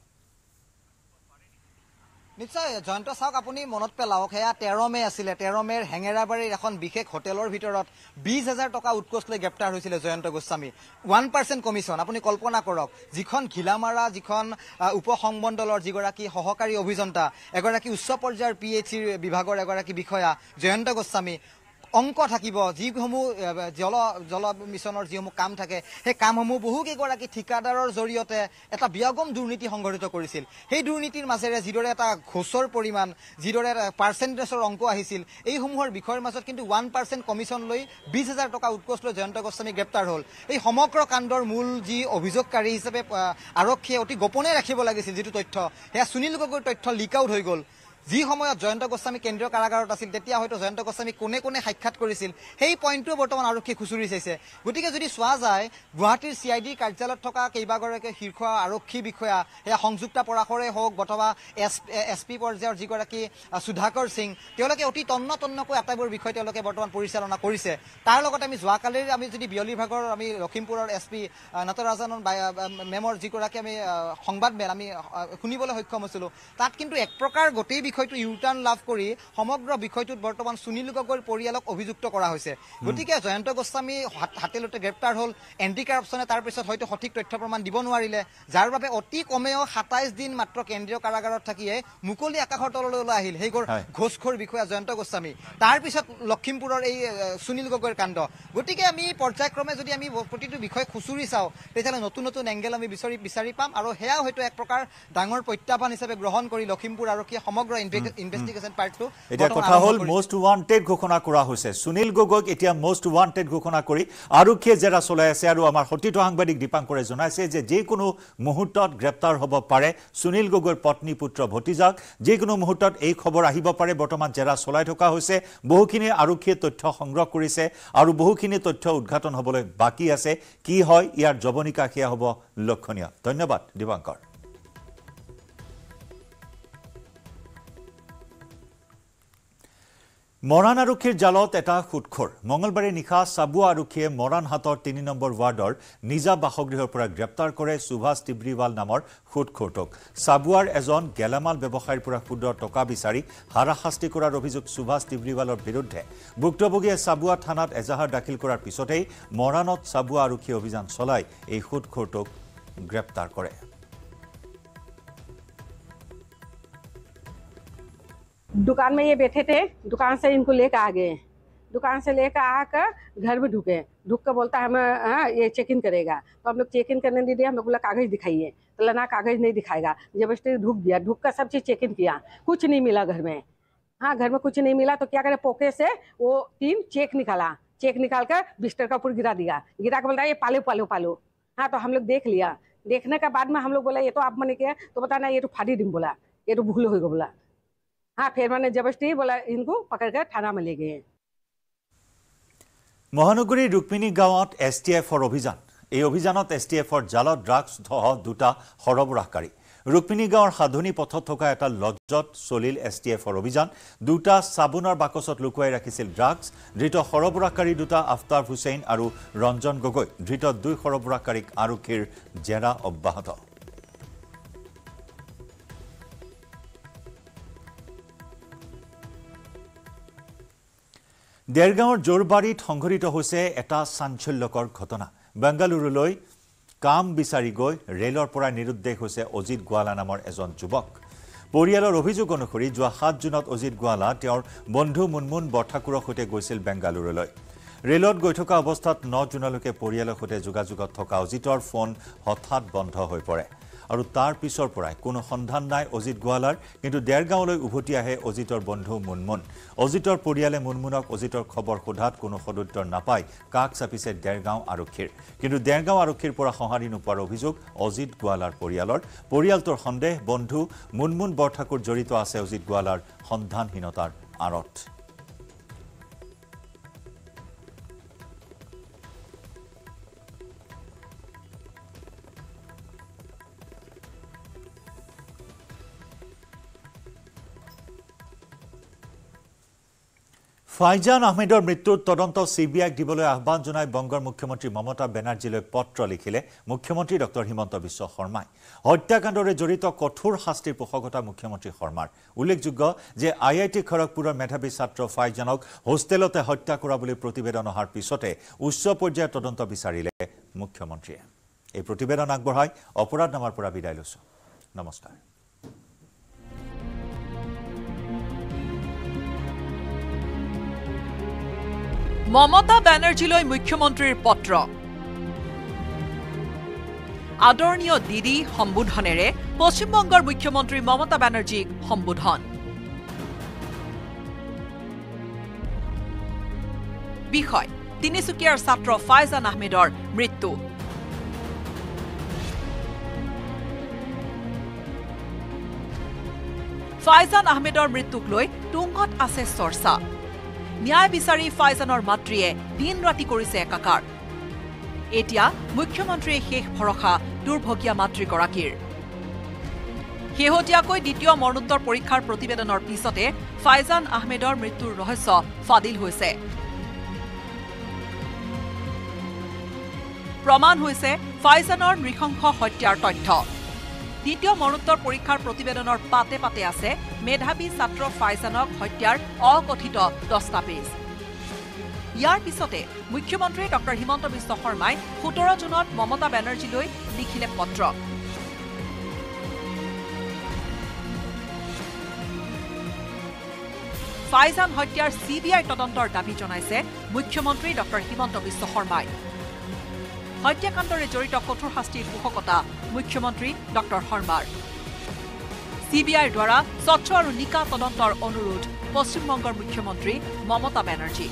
[SPEAKER 7] নিশ্চয় জয়ন্ত চাওক আপুনি মনত পেলাওক সেয়া তেৰ মে আছিলে তেৰ মেৰ হেঙেৰাবাৰীৰ এখন বিশেষ হোটেলৰ ভিতৰত বিশ হাজাৰ টকা উৎকোচ লৈ গ্ৰেপ্তাৰ হৈছিলে Jayanta Goswami one percent commission আপুনি কল্পনা কৰক যিখন ঘিলামাৰা যিখন উপসংমণ্ডলৰ যিগৰাকী সহকাৰী অভিযন্তা এগৰাকী উচ্চ পৰ্যায়ৰ পি এইচ চিৰ বিভাগৰ এগৰাকী বিষয়া জয়ন্ত গোস্বামী অংক থাকিব যিসমূহ জল জল মিছনৰ যিসমূহ কাম থাকে সেই কামসমূহ বহুকেইগৰাকী ঠিকাদাৰৰ জৰিয়তে এটা বিয়াগম দুৰ্নীতি সংঘটিত কৰিছিল সেই দুৰ্নীতিৰ মাজেৰে যিদৰে এটা ঘোচৰ পৰিমাণ যিদৰে পাৰ্চেণ্টেজৰ অংক আহিছিল এইসমূহৰ বিষয়ৰ মাজত কিন্তু ওৱান পাৰ্চেণ্ট কমিশ্যন লৈ বিশ হাজাৰ টকা উৎকোচ লৈ জয়ন্ত গোস্বামী গ্ৰেপ্তাৰ হ'ল এই সমগ্ৰ কাণ্ডৰ মূল যি অভিযোগকাৰী হিচাপে আৰক্ষীয়ে অতি গোপনে ৰাখিব লাগিছিল যিটো তথ্য সেয়া সুনীল গগৈৰ তথ্য লিক আউট হৈ গ'ল যি সময়ত জয়ন্ত গোস্বামী কেন্দ্ৰীয় কাৰাগাৰত আছিল তেতিয়া হয়তো জয়ন্ত গোস্বামী কোনে কোনে সাক্ষাৎ কৰিছিল সেই পইণ্টটো বৰ্তমান আৰক্ষী খুচুৰি চাইছে গতিকে যদি চোৱা যায় গুৱাহাটীৰ চি আই ডিৰ কাৰ্যালয়ত থকা কেইবাগৰাকী শীৰ্ষ আৰক্ষী বিষয়া সেয়া সংযুক্তা পৰাশৰে হওক অথবা এছ এছ পি পৰ্যায়ৰ যিগৰাকী সুধাকৰ সিং তেওঁলোকে অতি তন্ন তন্নকৈ আটাইবোৰ বিষয় তেওঁলোকে বৰ্তমান পৰিচালনা কৰিছে তাৰ লগতে আমি যোৱাকালিৰ আমি যদি বিয়লি ভাগৰ আমি লখিমপুৰৰ এছ পি নটৰাজনৰ মেমৰ যিগৰাকী আমি সংবাদ মেল আমি শুনিবলৈ সক্ষম হৈছিলোঁ তাত কিন্তু এক প্ৰকাৰ গোটেই বিষয়টো ইউটাৰ্ণ লাভ কৰি সমগ্ৰ বিষয়টোত বৰ্তমান সুনীল গগৈৰ পৰিয়ালক অভিযুক্ত কৰা হৈছে গতিকে জয়ন্ত গোস্বামী হাতেলতে গ্ৰেপ্তাৰ হ'ল এণ্টি কাৰাপশ্যনে তাৰ পিছত হয়তো সঠিক তথ্য প্ৰমাণ দিব নোৱাৰিলে যাৰ বাবে অতি কমেও সাতাইছ দিন মাত্ৰ কেন্দ্ৰীয় কাৰাগাৰত থাকিয়ে মুকলি আকাশৰ তললৈ ওলাই আহিল সেই ঘোষখোৰ বিষয়া জয়ন্ত গোস্বামী তাৰ পিছত লখিমপুৰৰ এই সুনীল গগৈৰ কাণ্ড গতিকে আমি পৰ্যায়ক্ৰমে যদি আমি প্ৰতিটো বিষয় খুচুৰি চাওঁ তেতিয়াহ'লে নতুন নতুন এংগেল আমি বিচাৰি বিচাৰি পাম আৰু সেয়া হয়তো এক প্ৰকাৰ ডাঙৰ প্ৰত্যাহ্বান হিচাপে গ্ৰহণ কৰি লখিমপুৰ আৰক্ষীয়ে সমগ্ৰ ইনভেষ্টিগেশ্যন পাৰ্টটো
[SPEAKER 1] এতিয়া কথা হ'ল মোষ্ট ৱান্টেড ঘোষণা কৰা হৈছে সুনীল গগৈক এতিয়া মোষ্ট ৱান্টেড ঘোষণা কৰি আৰক্ষীয়ে জেৰা চলাই আছে আৰু আমাৰ সতীৰ্থ সাংবাদিক দীপাংকৰে জনাইছে যে যিকোনো মুহূৰ্তত গ্ৰেপ্তাৰ হ'ব পাৰে সুনীল গগৈৰ পত্নী পুত্ৰ ভতিজাক যিকোনো মুহূৰ্তত এই খবৰ আহিব পাৰে বৰ্তমান জেৰা চলাই থকা হৈছে বহুখিনি আৰক্ষীয়ে তথ্য সংগ্ৰহ কৰিছে আৰু বহুখিনি তথ্য উদ্ঘাটন হ'বলৈ বাকি আছে কি হয় ইয়াৰ জবনিকা কিয়া হ'ব লক্ষণীয় ধন্যবাদ দীপাংকৰ মৰাণ আৰক্ষীৰ জালত এটা খুটখোৰ মঙলবাৰে নিশা চাবুৱা আৰক্ষীয়ে মৰাণ হাতৰ তিনি নম্বৰ ৱাৰ্ডৰ নিজা বাসগৃহৰ পৰা গ্ৰেপ্তাৰ কৰে সুভাষ তিব্ৰিৱাল নামৰ খুটখোৰটোক চাবুৱাৰ এজন গেলামাল ব্যৱসায়ীৰ পৰা ক্ষুদ্ৰ টকা বিচাৰি হাৰাশাস্তি কৰাৰ অভিযোগ সুভাষ তিব্ৰিৱালৰ বিৰুদ্ধে ভুক্তভোগীয়ে চাবুৱা থানাত এজাহাৰ দাখিল কৰাৰ পিছতেই মৰাণত চাবুৱা আৰক্ষী অভিযান চলাই এই খুটখোৰটোক গ্ৰেপ্তাৰ কৰে
[SPEAKER 8] दुकान में ये बैठे थे दुकान से इनको लेकर आ गए दुकान से लेकर आकर घर में ढुके ढुक कर बोलता है हमें हाँ ये चेक इन करेगा तो हम लोग चेक इन करने नहीं दिया हम लोग बोला कागज दिखाइए तो ना कागज नहीं दिखाएगा जबरदस्ती ढुक दिया ढुक कर सब चीज़ चेक इन किया कुछ नहीं मिला घर में हाँ घर में कुछ नहीं मिला तो क्या करे पोके से वो तीन चेक निकाला चेक निकाल कर बिस्तर का ऊपर गिरा दिया गिरा कर बोलता है ये पालो पालो पालो हाँ तो हम लोग देख लिया देखने के बाद में हम लोग बोला ये तो आप मैंने किया तो बता ना ये तो फाड़ी डिम बोला ये तो भूल होगा बोला हाँ फिर मैंने जबरदस्ती बोला इनको पकड़कर थाना में ले गए
[SPEAKER 1] মহানগৰীৰ ৰুক্মিণী গাঁৱত এছ টি এফৰ অভিযান এই অভিযানত এছ টি এফৰ জালত ড্ৰাগছ সহ দুটা সৰবৰাহকাৰী ৰুক্মিণী গাঁৱৰ সাধনী পথত থকা এটা লজত চলিল এছ টি এফৰ অভিযান দুটা চাবোনৰ বাকচত লুকুৱাই ৰাখিছিল ড্ৰাগছ ধৃত সৰবৰাহকাৰী দুটা আফতাব হুছেইন আৰু ৰঞ্জন গগৈ ধৃত দুই সৰবৰাহকাৰীক আৰক্ষীৰ জেৰা অব্যাহত দেৰগাঁৱৰ জোৰবাৰীত সংঘটিত হৈছে এটা চাঞ্চল্যকৰ ঘটনা বেংগালুৰুলৈ কাম বিচাৰি গৈ ৰেলৰ পৰা নিৰুদ্দেশ হৈছে অজিত গোৱালা নামৰ এজন যুৱক পৰিয়ালৰ অভিযোগ অনুসৰি যোৱা সাত জুনত অজিত গোৱালা তেওঁৰ বন্ধু মুনমুন বৰঠাকুৰৰ সৈতে গৈছিল বেংগালুৰুলৈ ৰেলত গৈ থকা অৱস্থাত ন জুনলৈকে পৰিয়ালৰ সৈতে যোগাযোগত থকা অজিতৰ ফোন হঠাৎ বন্ধ হৈ পৰে আৰু তাৰ পিছৰ পৰাই কোনো সন্ধান নাই অজিত গোৱালাৰ কিন্তু দেৰগাঁৱলৈ উভতি আহে অজিতৰ বন্ধু মুনমুন অজিতৰ পৰিয়ালে মুনমুনক অজিতৰ খবৰ সোধাত কোনো সদুত্তৰ নাপায় কাক চাপিছে দেৰগাঁও আৰক্ষীৰ কিন্তু দেৰগাঁও আৰক্ষীৰ পৰা সঁহাৰি নোপোৱাৰ অভিযোগ অজিত গোৱালাৰ পৰিয়ালৰ পৰিয়ালটোৰ সন্দেহ বন্ধু মুনমুন বৰঠাকুৰ জড়িত আছে অজিত গোৱালাৰ সন্ধানহীনতাৰ আঁৰত ফাইজান আহমেদৰ মৃত্যুৰ তদন্ত সিবিআইক দিবলৈ আহ্বান জনাই বংগৰ মুখ্যমন্ত্ৰী মমতা বেনাৰ্জীলৈ পত্ৰ লিখিলে মুখ্যমন্ত্ৰী ডক্টৰ হিমন্ত বিশ্ব শৰ্মাই হত্যাকাণ্ডৰে জড়িত কঠোৰ শাস্তিৰ পোষকতা মুখ্যমন্ত্ৰী শৰ্মাৰ উল্লেখযোগ্য যে আই আই টি খড়গপুৰৰ মেধাৱী ছাত্ৰ ফাইজানক হোষ্টেলতে হত্যা কৰা বুলি প্ৰতিবেদন অহাৰ পিছতে উচ্চ পৰ্যায়ৰ তদন্ত বিচাৰিলে মুখ্যমন্ত্ৰীয়ে এই প্ৰতিবেদন আগবঢ়াই অপৰাধনামাৰ পৰা বিদায় লৈছো নমস্কাৰ
[SPEAKER 6] মমতা বেনাৰ্জীলৈ মুখ্যমন্ত্ৰীৰ পত্ৰ আদৰণীয় দিদি সম্বোধনেৰে পশ্চিমবংগৰ মুখ্যমন্ত্ৰী মমতা বেনাৰ্জীক সম্বোধন বিষয় তিনিচুকীয়াৰ ছাত্ৰ ফাইজান আহমেদৰ মৃত্যু ফাইজান আহমেদৰ মৃত্যুক লৈ তুংগত আছে চৰ্চা ন্যায় বিচাৰি ফাইজানৰ মাতৃয়ে দিন ৰাতি কৰিছে একাকাৰ এতিয়া মুখ্যমন্ত্ৰীয়ে শেষ ভৰসা দুৰ্ভগীয়া মাতৃগৰাকীৰ শেহতীয়াকৈ দ্বিতীয় মৰণোত্তৰ পৰীক্ষাৰ প্ৰতিবেদনৰ পিছতে ফাইজান আহমেদৰ মৃত্যুৰ ৰহস্য ফাদিল হৈছে প্ৰমাণ হৈছে ফাইজানৰ নৃশংস হত্যাৰ তথ্য দ্বিতীয় মৰণোত্তৰ পৰীক্ষাৰ প্ৰতিবেদনৰ পাতে পাতে আছে মেধাৱী ছাত্ৰ ফাইজানক হত্যাৰ অকথিত দস্তাবেজ ইয়াৰ পিছতে মুখ্যমন্ত্ৰী ডক্টৰ হিমন্ত বিশ্ব শৰ্মাই সোতৰ জুনত মমতা বেনাৰ্জীলৈ লিখিলে পত্ৰ ফাইজান হত্যাৰ সিবিআই তদন্তৰ দাবী জনাইছে মুখ্যমন্ত্ৰী ডক্টৰ হিমন্ত বিশ্ব শৰ্মাই হত্যাকাণ্ডৰে জড়িত কঠোৰ শাস্তিৰ পোষকতা মুখ্যমন্ত্ৰী ডক্টৰ শৰ্মাৰ চি বি আইৰ দ্বাৰা স্বচ্ছ আৰু নিকা তদন্তৰ অনুৰোধ পশ্চিমবংগৰ মুখ্যমন্ত্ৰী মমতা বেনাৰ্জী।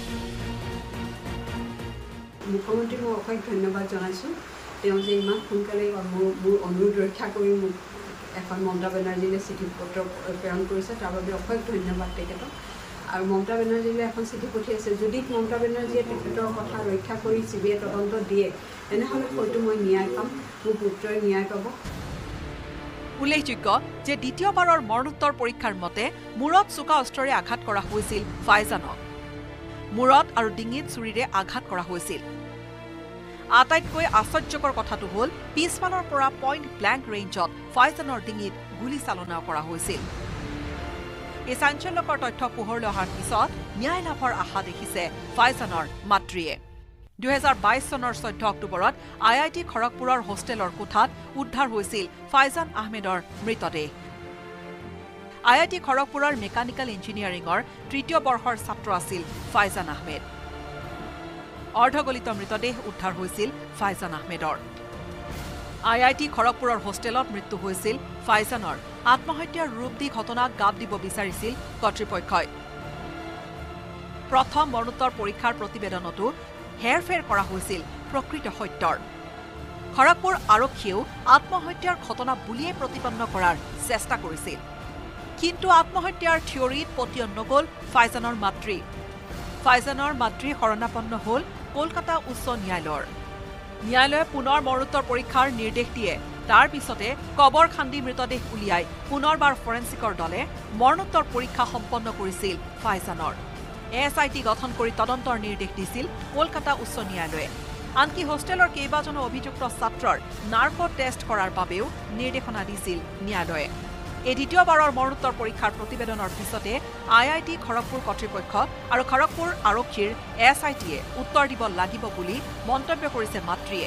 [SPEAKER 9] মুখ্যমন্ত্ৰীক মই অশেষ ধন্যবাদ জনাইছোঁ তেওঁ যে ইমান সোনকালে মোৰ মোৰ অনুৰোধ ৰক্ষা কৰি মোক এখন মমতা বেনাৰ্জীলৈ চিঠি পত্ৰ প্ৰেৰণ কৰিছে তাৰ বাবে অশেষ ধন্যবাদ তেখেতক। আৰু মমতা বেনাৰ্জীলৈ এখন চিঠি পঠিয়াইছে যদি মমতা বেনাৰ্জীয়ে তেখেতৰ কথা ৰক্ষা কৰি চি বি আই তদন্ত দিয়ে তেনেহ'লে হয়তো মই ন্যায় পাম, মোৰ পুত্ৰই ন্যায় পাব।
[SPEAKER 6] উল্লেখযোগ্য যে দ্বিতীয়বাৰৰ মৰণোত্তৰ পৰীক্ষাৰ মতে মূৰত চোকা অস্ত্ৰৰে আঘাত কৰা হৈছিল ফাইজানক। মূৰত আৰু ডিঙিত চুৰিৰে আঘাত কৰা হৈছিল। আটাইতকৈ আশ্চৰ্যকৰ কথাটো হ'ল পিছফালৰ পৰা পইণ্ট ব্লেংক ৰেঞ্জত ফাইজানৰ ডিঙিত গুলীচালনা কৰা হৈছিল। এই চাঞ্চল্যকৰ তথ্য পোহৰলৈ অহাৰ পিছত ন্যায় লাভৰ আশা দেখিছে ফাইজানৰ মাতৃয়ে। দুহেজাৰ বাইশ চনৰ চৈধ্য অক্টোবৰত আই আই টি খড়গপুৰৰ হোষ্টেলৰ কোঠাত উদ্ধাৰ হৈছিল ফাইজান আহমেদৰ মৃতদেহ। আই আই টি খড়গপুৰৰ মেকানিকেল ইঞ্জিনিয়াৰিঙৰ তৃতীয় বৰ্ষৰ ছাত্ৰ আছিল ফাইজান আহমেদ। অৰ্ধগলিত মৃতদেহ উদ্ধাৰ হৈছিল ফাইজান আহমেদৰ। আই আই টি খড়গপুৰৰ হোষ্টেলত মৃত্যু হৈছিল ফাইজানৰ। আত্মহত্যাৰ ৰূপ দি ঘটনাক গাপ দিব বিচাৰিছিল কৰ্তৃপক্ষই। প্ৰথম মৰণোত্তৰ পৰীক্ষাৰ প্ৰতিবেদনতো হেৰফেৰ কৰা হৈছিল প্ৰকৃত সত্যৰ। খড়গপুৰ আৰক্ষীয়েও আত্মহত্যাৰ ঘটনা বুলিয়েই প্ৰতিপন্ন কৰাৰ চেষ্টা কৰিছিল। কিন্তু আত্মহত্যাৰ থিয়ৰীত পতিয়ন নগ'ল ফাইজানৰ মাতৃ। ফাইজানৰ মাতৃ শৰণাপন্ন হ'ল কলকাতা উচ্চ ন্যায়ালয়ৰ। ন্যায়ালয়ে পুনৰ মৰণোত্তৰ পৰীক্ষাৰ নিৰ্দেশ দিয়ে। তাৰ পিছতে কবৰ খান্দি মৃতদেহ উলিয়াই পুনৰবাৰ ফৰেন্সিকৰ দলে মৰণোত্তৰ পৰীক্ষা সম্পন্ন কৰিছিল ফাইজানৰ। এছ আই টি গঠন কৰি তদন্তৰ নিৰ্দেশ দিছিল কলকাতা উচ্চ ন্যায়ালয়ে। আনকি হোষ্টেলৰ কেইবাজনো অভিযুক্ত ছাত্ৰৰ নাৰ্কো টেষ্ট কৰাৰ বাবেও নিৰ্দেশনা দিছিল ন্যায়ালয়ে। এই দ্বিতীয়বাৰৰ মৰণোত্তৰ পৰীক্ষাৰ প্ৰতিবেদনৰ পিছতে আই আই টি খড়গপুৰ কৰ্তৃপক্ষ আৰু খড়গপুৰ আৰক্ষীৰ এছ আই টিয়ে উত্তৰ দিব লাগিব বুলি মন্তব্য কৰিছে মাতৃয়ে।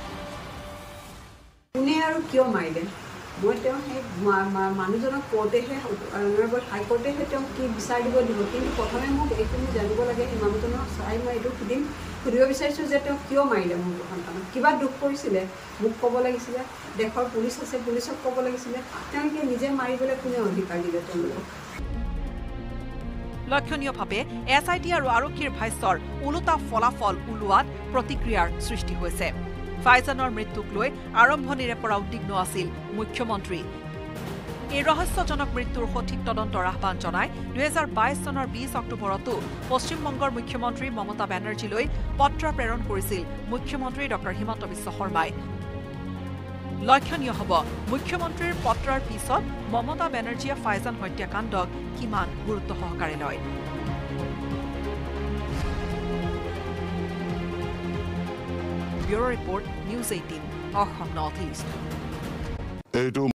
[SPEAKER 9] কোনে আৰু কিয় মাৰিলে মই তেওঁ সেই মানুহজনক কওঁতেহে অনাৰেবল হাইকোৰ্টেহে তেওঁক কি বিচাৰ দিব দিব কিন্তু প্ৰথমে মোক এইখিনি জানিব লাগে সেই মানুহজনক চাই মই এইটো সুধিম সুধিব বিচাৰিছোঁ যে তেওঁ কিয় মাৰিলে মোৰ সন্তানক কিবা দুখ কৰিছিলে মোক ক'ব লাগিছিলে। দেশৰ পুলিচ আছে পুলিচক ক'ব লাগিছিলে। তেওঁলোকে নিজে মাৰিবলৈ কোনে অধিকাৰ দিলে তেওঁলোকক।
[SPEAKER 6] লক্ষণীয়ভাৱে এছ আই টি আৰু আৰক্ষীৰ ভাষ্যৰ ওলোটা ফলাফল ওলোৱাত প্ৰতিক্ৰিয়াৰ সৃষ্টি হৈছে। ফাইজানৰ মৃত্যুক লৈ আৰম্ভণিৰে পৰা উদ্বিগ্ন আছিল মুখ্যমন্ত্ৰী। এই ৰহস্যজনক মৃত্যুৰ সঠিক তদন্তৰ আহ্বান জনাই দুহেজাৰ বাইশ চনৰ বিশ অক্টোবৰতো পশ্চিমবংগৰ মুখ্যমন্ত্ৰী মমতা বেনাৰ্জীলৈ পত্ৰ প্ৰেৰণ কৰিছিল মুখ্যমন্ত্ৰী ডক্টৰ হিমন্ত বিশ্ব শৰ্মাই। লক্ষণীয় হ'ব মুখ্যমন্ত্ৰীৰ পত্ৰৰ পিছত মমতা বেনাৰ্জীয়ে ফাইজান হত্যাকাণ্ডক কিমান গুৰুত্ব সহকাৰে লয়। Bureau' report news eighteen Assam north east.